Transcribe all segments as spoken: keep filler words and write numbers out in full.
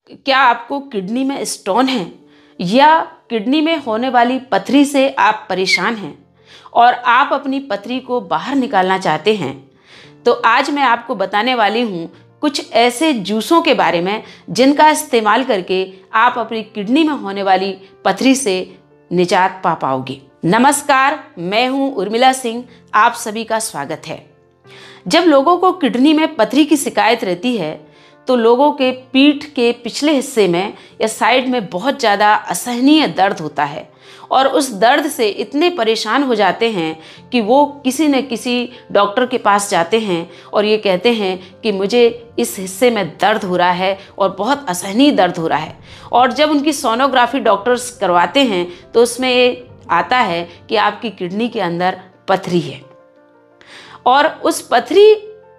क्या आपको किडनी में स्टोन है या किडनी में होने वाली पथरी से आप परेशान हैं और आप अपनी पथरी को बाहर निकालना चाहते हैं, तो आज मैं आपको बताने वाली हूँ कुछ ऐसे जूसों के बारे में जिनका इस्तेमाल करके आप अपनी किडनी में होने वाली पथरी से निजात पा पाओगे। नमस्कार, मैं हूँ उर्मिला सिंह, आप सभी का स्वागत है। जब लोगों को किडनी में पथरी की शिकायत रहती है तो लोगों के पीठ के पिछले हिस्से में या साइड में बहुत ज़्यादा असहनीय दर्द होता है और उस दर्द से इतने परेशान हो जाते हैं कि वो किसी न किसी डॉक्टर के पास जाते हैं और ये कहते हैं कि मुझे इस हिस्से में दर्द हो रहा है और बहुत असहनीय दर्द हो रहा है। और जब उनकी सोनोग्राफी डॉक्टर्स करवाते हैं तो उसमें ये आता है कि आपकी किडनी के अंदर पथरी है और उस पथरी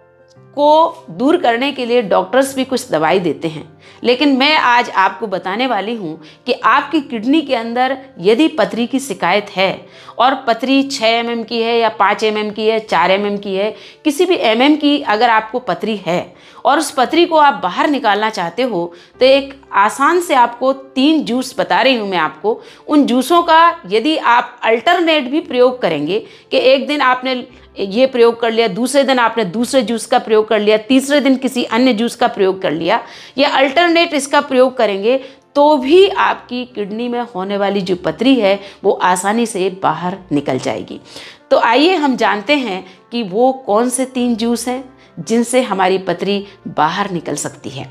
को दूर करने के लिए डॉक्टर्स भी कुछ दवाई देते हैं। लेकिन मैं आज आपको बताने वाली हूँ कि आपकी किडनी के अंदर यदि पथरी की शिकायत है और पथरी छः एम एम की है या पाँच एम एम की है, चार एम एम की है, किसी भी एम एम की अगर आपको पथरी है और उस पथरी को आप बाहर निकालना चाहते हो तो एक आसान से आपको तीन जूस बता रही हूँ मैं आपको। उन जूसों का यदि आप अल्टरनेट भी प्रयोग करेंगे कि एक दिन आपने ये प्रयोग कर लिया, दूसरे दिन आपने दूसरे जूस का प्रयोग कर लिया, तीसरे दिन किसी अन्य जूस का प्रयोग कर लिया, या अल्टरनेट इसका प्रयोग करेंगे तो भी आपकी किडनी में होने वाली जो पथरी है वो आसानी से बाहर निकल जाएगी। तो आइए हम जानते हैं कि वो कौन से तीन जूस हैं जिनसे हमारी पथरी बाहर निकल सकती है।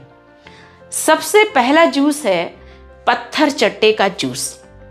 सबसे पहला जूस है पत्थर चट्टे का जूस।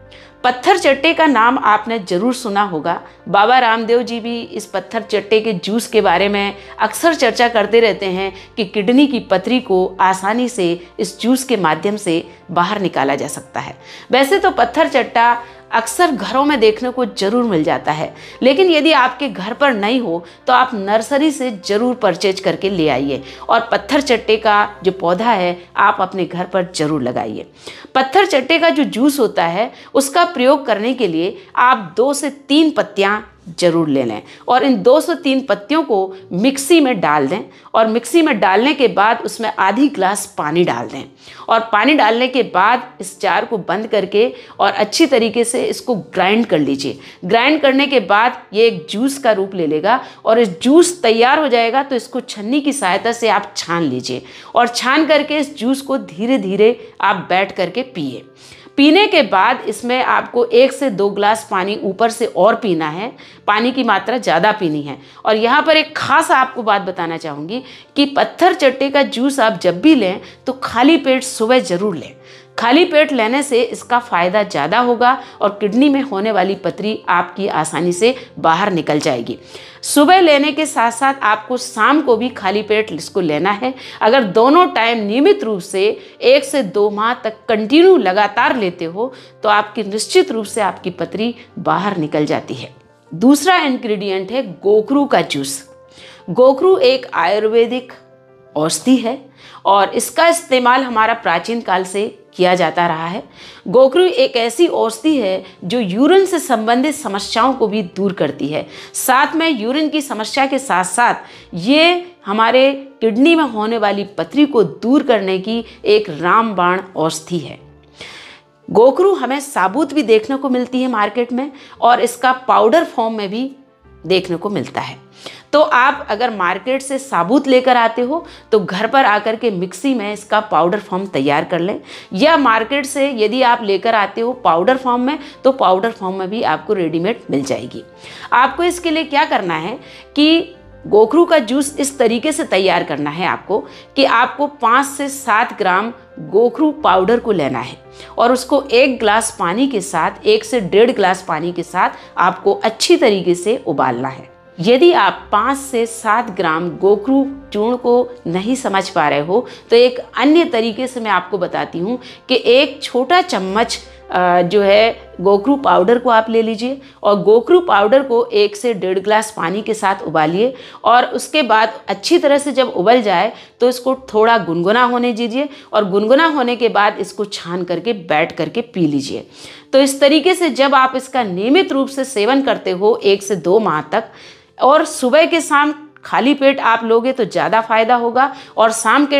पत्थर चट्टे का नाम आपने जरूर सुना होगा। बाबा रामदेव जी भी इस पत्थर चट्टे के जूस के बारे में अक्सर चर्चा करते रहते हैं कि किडनी की पथरी को आसानी से इस जूस के माध्यम से बाहर निकाला जा सकता है। वैसे तो पत्थर चट्टा अक्सर घरों में देखने को जरूर मिल जाता है, लेकिन यदि आपके घर पर नहीं हो तो आप नर्सरी से जरूर परचेज करके ले आइए और पत्थर चट्टे का जो पौधा है आप अपने घर पर जरूर लगाइए। पत्थर चट्टे का जो जूस होता है उसका प्रयोग करने के लिए आप दो से तीन पत्तियां जरूर ले लें और इन दो से तीन पत्तियों को मिक्सी में डाल दें और मिक्सी में डालने के बाद उसमें आधी ग्लास पानी डाल दें और पानी डालने के बाद इस जार को बंद करके और अच्छी तरीके से इसको ग्राइंड कर लीजिए। ग्राइंड करने के बाद ये एक जूस का रूप ले लेगा और इस जूस तैयार हो जाएगा तो इसको छन्नी की सहायता से आप छान लीजिए और छान करके इस जूस को धीरे धीरे आप बैठ करके पिए। पीने के बाद इसमें आपको एक से दो ग्लास पानी ऊपर से और पीना है। पानी की मात्रा ज़्यादा पीनी है। और यहाँ पर एक खास आपको बात बताना चाहूँगी कि पत्थर चट्टे का जूस आप जब भी लें तो खाली पेट सुबह ज़रूर लें। खाली पेट लेने से इसका फ़ायदा ज़्यादा होगा और किडनी में होने वाली पथरी आपकी आसानी से बाहर निकल जाएगी। सुबह लेने के साथ साथ आपको शाम को भी खाली पेट इसको लेना है। अगर दोनों टाइम नियमित रूप से एक से दो माह तक कंटिन्यू लगातार लेते हो तो आपकी निश्चित रूप से आपकी पथरी बाहर निकल जाती है। दूसरा इंग्रेडिएंट है गोखरू का जूस। गोखरू एक आयुर्वेदिक औषधि है और इसका इस्तेमाल हमारा प्राचीन काल से किया जाता रहा है। गोखरू एक ऐसी औषधि है जो यूरिन से संबंधित समस्याओं को भी दूर करती है। साथ में यूरिन की समस्या के साथ साथ ये हमारे किडनी में होने वाली पथरी को दूर करने की एक रामबाण औषधि है। गोखरू हमें साबुत भी देखने को मिलती है मार्केट में और इसका पाउडर फॉर्म में भी देखने को मिलता है। तो आप अगर मार्केट से साबुत लेकर आते हो तो घर पर आकर के मिक्सी में इसका पाउडर फॉर्म तैयार कर लें, या मार्केट से यदि आप लेकर आते हो पाउडर फॉर्म में तो पाउडर फॉर्म में भी आपको रेडीमेड मिल जाएगी। आपको इसके लिए क्या करना है कि गोखरू का जूस इस तरीके से तैयार करना है आपको कि आपको पाँच से सात ग्राम गोखरू पाउडर को लेना है और उसको एक गिलास पानी के साथ, एक से डेढ़ गिलास पानी के साथ आपको अच्छी तरीके से उबालना है। यदि आप पाँच से सात ग्राम गोखरू चूर्ण को नहीं समझ पा रहे हो तो एक अन्य तरीके से मैं आपको बताती हूँ कि एक छोटा चम्मच जो है गोखरू पाउडर को आप ले लीजिए और गोखरू पाउडर को एक से डेढ़ गिलास पानी के साथ उबालिए और उसके बाद अच्छी तरह से जब उबल जाए तो इसको थोड़ा गुनगुना होने दीजिए और गुनगुना होने के बाद इसको छान करके बैठ करके पी लीजिए। तो इस तरीके से जब आप इसका नियमित रूप से सेवन करते हो एक से दो माह तक और सुबह के शाम खाली पेट आप लोगे तो ज़्यादा फायदा होगा और शाम के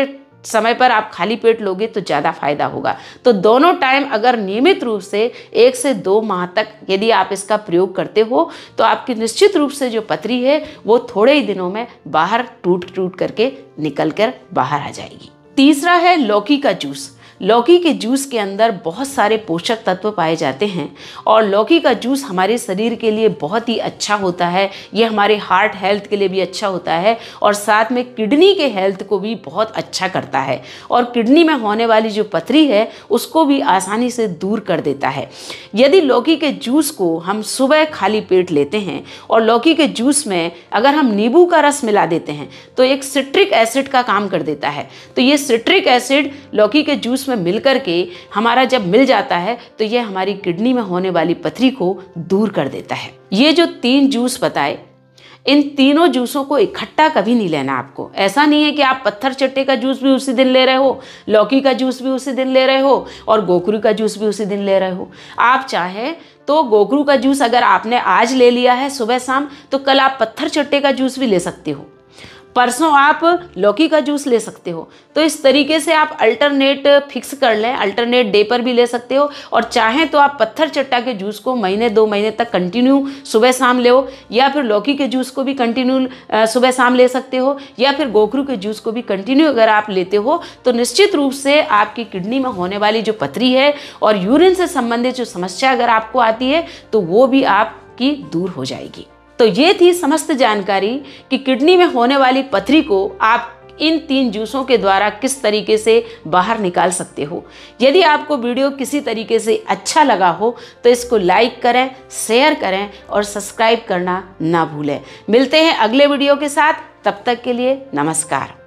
समय पर आप खाली पेट लोगे तो ज़्यादा फायदा होगा। तो दोनों टाइम अगर नियमित रूप से एक से दो माह तक यदि आप इसका प्रयोग करते हो तो आपकी निश्चित रूप से जो पथरी है वो थोड़े ही दिनों में बाहर टूट टूट करके निकल कर बाहर आ जाएगी। तीसरा है लौकी का जूस। लौकी के जूस के अंदर बहुत सारे पोषक तत्व पाए जाते हैं और लौकी का जूस हमारे शरीर के लिए बहुत ही अच्छा होता है। ये हमारे हार्ट हेल्थ के लिए भी अच्छा होता है और साथ में किडनी के हेल्थ को भी बहुत अच्छा करता है और किडनी में होने वाली जो पथरी है उसको भी आसानी से दूर कर देता है। यदि लौकी के जूस को हम सुबह खाली पेट लेते हैं और लौकी के जूस में अगर हम नींबू का रस मिला देते हैं तो एक सिट्रिक एसिड का काम कर देता है। तो ये सिट्रिक एसिड लौकी के जूस में मिलकर के हमारा जब मिल जाता है तो ये हमारी किडनी में होने वाली पथरी को दूर कर देता है। ये जो तीन जूस बताए, इन तीनों जूसों को इकट्ठा कभी नहीं लेना आपको। ऐसा नहीं है कि आप पत्थर चट्टे का जूस भी उसी दिन ले रहे हो, लौकी का जूस भी उसी दिन ले रहे हो और गोखरू का जूस भी उसी दिन ले रहे हो। आप चाहे तो गोखरू का जूस अगर आपने आज ले लिया है सुबह शाम तो कल आप पत्थर चट्टे का जूस भी ले सकते हो, परसों आप लौकी का जूस ले सकते हो। तो इस तरीके से आप अल्टरनेट फिक्स कर लें, अल्टरनेट डे पर भी ले सकते हो और चाहें तो आप पत्थर चट्टा के जूस को महीने दो महीने तक कंटिन्यू सुबह शाम ले या फिर लौकी के जूस को भी कंटिन्यू सुबह शाम ले सकते हो या फिर गोखरू के जूस को भी कंटिन्यू अगर आप लेते हो तो निश्चित रूप से आपकी किडनी में होने वाली जो पथरी है और यूरिन से संबंधित जो समस्या अगर आपको आती है तो वो भी आपकी दूर हो जाएगी। तो ये थी समस्त जानकारी कि किडनी में होने वाली पथरी को आप इन तीन जूसों के द्वारा किस तरीके से बाहर निकाल सकते हो। यदि आपको वीडियो किसी तरीके से अच्छा लगा हो तो इसको लाइक करें, शेयर करें और सब्सक्राइब करना ना भूलें। मिलते हैं अगले वीडियो के साथ, तब तक के लिए नमस्कार।